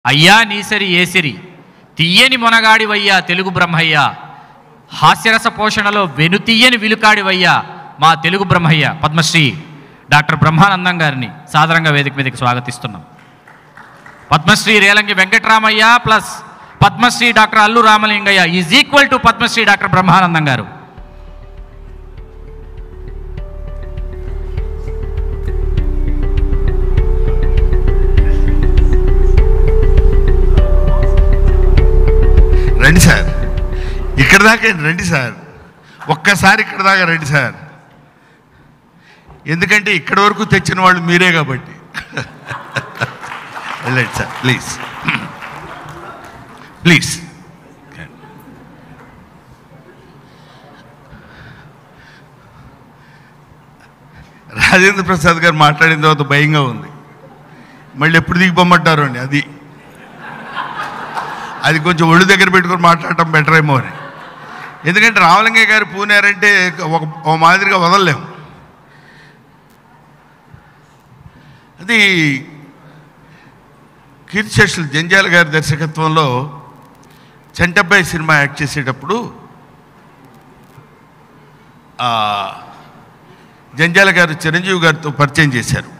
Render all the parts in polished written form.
అయ్యా నీసరి ఏసిరి తీయని మొనగాడివయ్యా తెలుగు బ్రహ్మయ్య, హాస్యరస పోషణలో వెనుతీయని విలుకాడివయ్యా మా తెలుగు బ్రహ్మయ్య పద్మశ్రీ డాక్టర్ బ్రహ్మానందం గారిని సాదరంగా వేదిక మీదకి స్వాగతిస్తున్నాం. Padmashri Relangi Venkataramaiah plus Padmashri doctor Allu Ramalingaiah is equal to Padmashri doctor Brahmanandam garu. రండి సార్, ఇక్కడ దాకా రండి సార్, ఒక్కసారి ఇక్కడ దాకా రండి సార్. ఎందుకంటే ఇక్కడి వరకు తెచ్చిన వాళ్ళు మీరే కాబట్టి. వెళ్ళండి sir, please please. Rajendra Prasad garu మాట్లాడిన తర్వాత భయంగా ఉంది. మళ్ళీ ఎప్పుడు దిగిపోమంటారు అండి, అది కొంచెం ఒళ్ళు దగ్గర పెట్టుకొని మాట్లాడటం బెటర్ ఏమో అని. ఎందుకంటే రామలింగయ్య గారు పూనారంటే ఒక మాదిరిగా వదలలేము. అది కీర్తిశేషులు జంజాల గారి దర్శకత్వంలో చంటబ్బాయి సినిమా యాక్ట్ చేసేటప్పుడు జంజాల గారు చిరంజీవి గారితో పరిచయం చేశారు.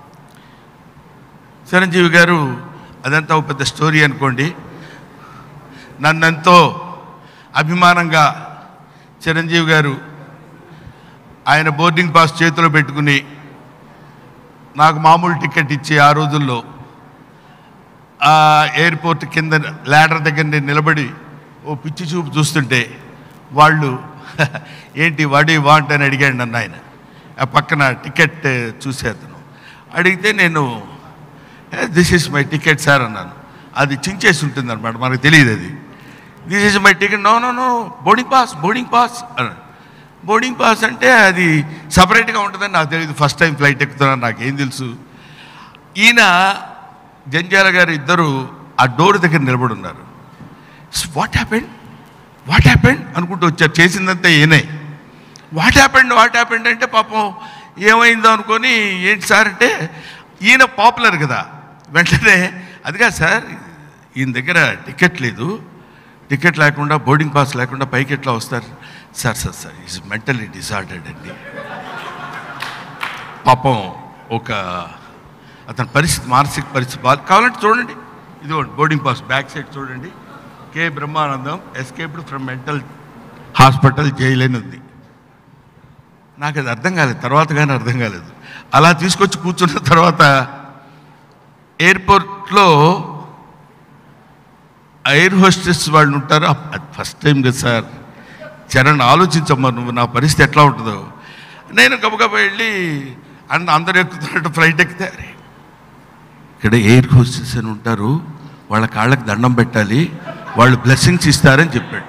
చిరంజీవి గారు అదంతా ఒక పెద్ద స్టోరీ అనుకోండి. నన్నెంతో అభిమానంగా చిరంజీవి గారు ఆయన బోర్డింగ్ పాస్ చేతిలో పెట్టుకుని నాకు మామూలు టికెట్ ఇచ్చి ఆ రోజుల్లో ఆ ఎయిర్పోర్ట్ కింద ల్యాడర్ దగ్గర నేను నిలబడి ఓ పిచ్చి చూపు చూస్తుంటే వాళ్ళు ఏంటి వాడి వాంట్ అని అడిగాడు నన్ను. ఆయన ఆ పక్కన టికెట్ చూశారు. అడిగితే నేను this is my ticket sir అన్నాను. అది చించేసి ఉంటుంది అనమాట, మనకు తెలియదు. అది this is my ticket. No no no boarding pass అన్నాడు. బోర్డింగ్ పాస్ అంటే అది సపరేట్గా ఉంటుందని నాకు తెలియదు. ఫస్ట్ టైం ఫ్లైట్ ఎక్కుతున్నాను, నాకేం తెలుసు. ఈయన జంజాల గారు ఇద్దరు ఆ డోర్ దగ్గర నిలబడి ఉన్నారు. వాట్ హ్యాపెండ్ అనుకుంటూ వచ్చారు. చేసిందంతా ఈయనే. వాట్ హ్యాపెండ్ అంటే పాపం ఏమైందో అనుకొని ఏంటి సార్ అంటే ఈయన పాపులర్ కదా. వెంటనే అదిగా సార్ ఈయన దగ్గర టికెట్ లేదు, టికెట్ లేకుండా బోర్డింగ్ పాస్ లేకుండా పైకి ఎట్లా వస్తారు sir? Sir is mentally disordered అండి. పాపం ఒక అతని పరిస్థితి, మానసిక పరిస్థితి బాగా. కావాలంటే చూడండి, ఇదిగోండి బోర్డింగ్ పాస్ బ్యాక్ సైడ్ చూడండి. K Brahmanandam escaped from mental hospital jail అని ఉంది. నాకు అది అర్థం కాలేదు, తర్వాత కానీ అర్థం కాలేదు. అలా తీసుకొచ్చి కూర్చున్న తర్వాత ఎయిర్పోర్ట్లో ఎయిర్ హోస్టెస్ వాళ్ళు ఉంటారు. అది ఫస్ట్ టైం కదా సార్, చరణ్ ఆలోచించమ్మా నువ్వు నా పరిస్థితి ఎట్లా ఉంటుందో. నేను గబగబా వెళ్ళి అందరూ ఎక్కుతున్నట్టు ఫ్లైట్ ఎక్కితే ఇక్కడ ఎయిర్ హోస్టెస్ అని ఉంటారు, వాళ్ళ కాళ్ళకి దండం పెట్టాలి, వాళ్ళు బ్లెస్సింగ్స్ ఇస్తారని చెప్పాడు.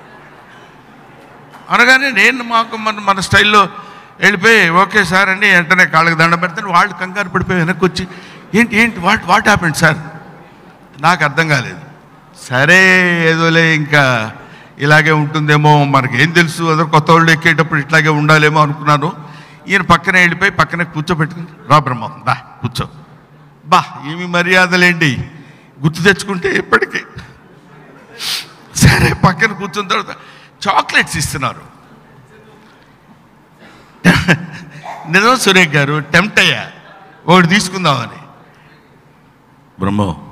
అనగానే నేను మాకు మన స్టైల్లో వెళ్ళిపోయి ఓకే సార్ అండి వెంటనే కాళ్ళకి దండం పెడతాను. వాళ్ళు కంగారు పడిపోయి వెనక్కి వచ్చి ఏంటి వాట్ హ్యాపెండ్ సార్? నాకు అర్థం కాలేదు. సరే ఏదోలే ఇంకా ఇలాగే ఉంటుందేమో, మనకేం తెలుసు, అదో కొత్త వాళ్ళు ఎక్కేటప్పుడు ఇట్లాగే ఉండాలేమో అనుకున్నాను. ఈయన పక్కనే వెళ్ళిపోయి పక్కనే కూర్చోబెట్టుకుని రా బ్రహ్మం దా కూర్చో. ఏమి మర్యాదలేండి గుర్తు తెచ్చుకుంటే ఎప్పటికీ. సరే పక్కన కూర్చున్న తర్వాత చాక్లెట్స్ ఇస్తున్నారు. నిజం సురేష్ గారు టెంప్ట్ అయ్యా ఒకటి తీసుకుందామని. బ్రహ్మో